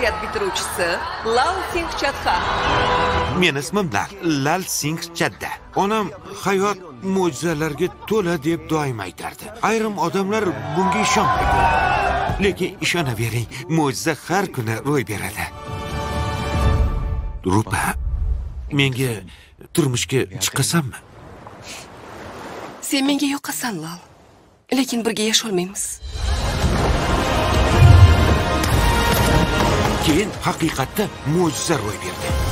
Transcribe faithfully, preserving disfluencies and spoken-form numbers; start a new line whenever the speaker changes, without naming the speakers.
farziyat bitiruvchisi Lal Singh Chadha.
Men ismim Lal Singh Chadha. Onam hayot mo'jizalarga to'la deb doim aytardi. Ayrim odamlar bunga ishonmaydi. Lekin ishonavering, mo'jiza har kuni ro'y beradi. Rupa, menga turmushga chiqasanmi?
Sen menga yoqasan, Lal. Lekin birga yasholmaymiz.
Keyin haqiqatda mo'jiza ro'y berdi.